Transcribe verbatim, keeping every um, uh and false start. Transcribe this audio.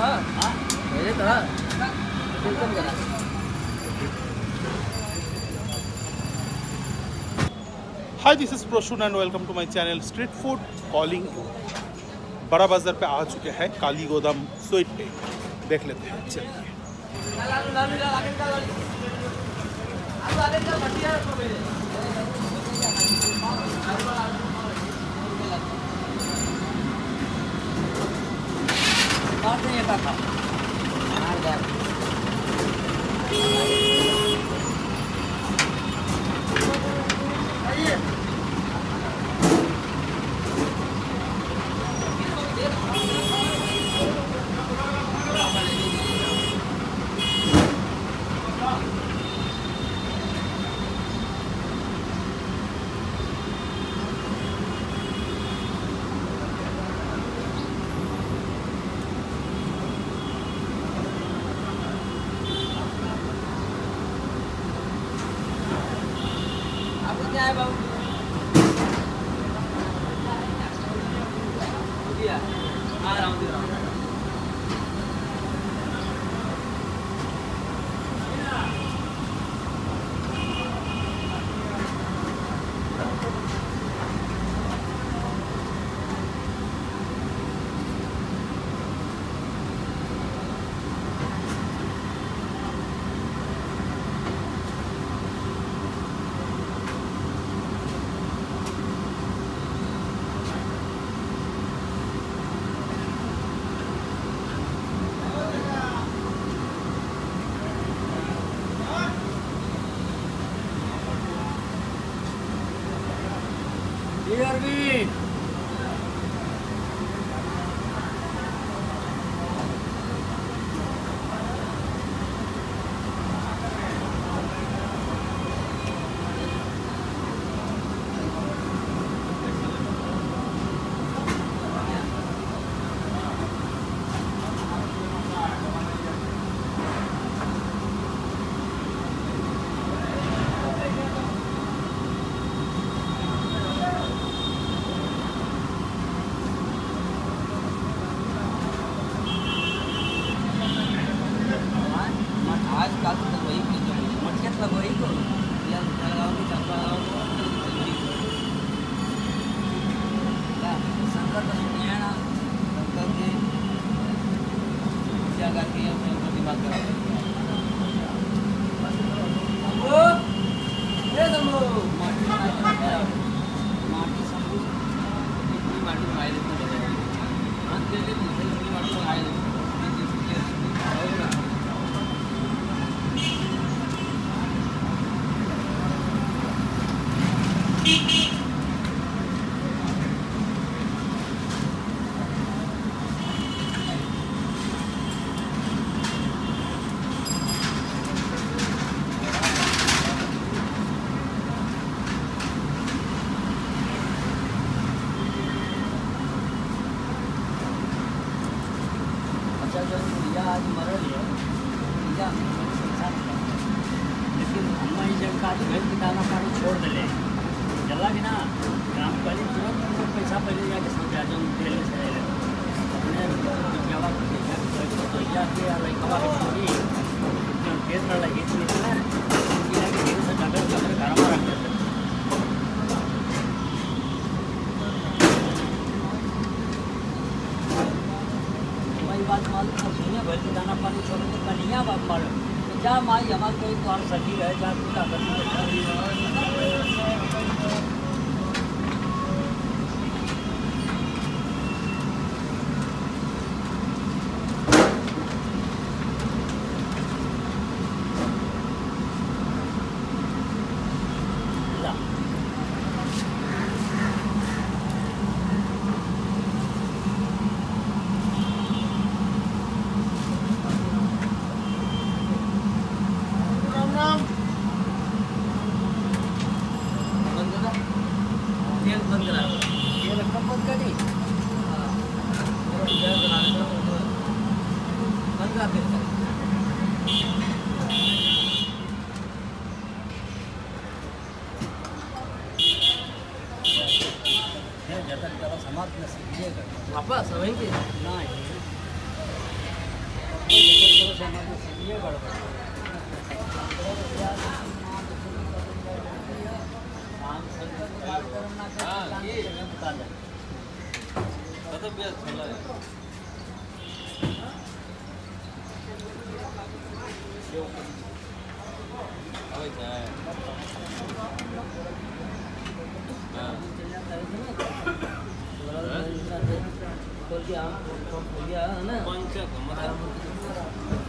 Hi, this is Prasun and welcome to my channel street food calling. Bara Bazar पे आ चुके हैं काली गोदाम स्वीट पे, देख लेते हैं। चलिए क्या है बाबू? आ रहा हूँ। Irvin. आजकल तो वही मटकेट लग वही को या लगाओगे चंपा शंकर का सुनिया ना शंकर के जगह के अपने प्रतिबाद करा वो ये दमो माटी माटी संभू इतनी माटी में आए देते हैं अंत के लिए इतनी माटी में आए देते हैं। आज मर रही है लेकिन हम जब का घर की दाना पानी छोड़ दिले चला कि ना काम पहले तुरंत पैसा पहले जाके समझा जो तेल से अपने जवाब तो या के लड़का के छोड़ी खेत में लगी थी ना कि ना कि से डॉक्टर का घर में रख देते बात मालूम है। सुनिए भर के दाना पानी छोड़ो तो कन्हैया बाप मालूम जा माई हमारे कोई तो हम सकी रहे जा पूरा राम राम। हमारे ये गड़बड़ खोल के आम खोल गया है ना।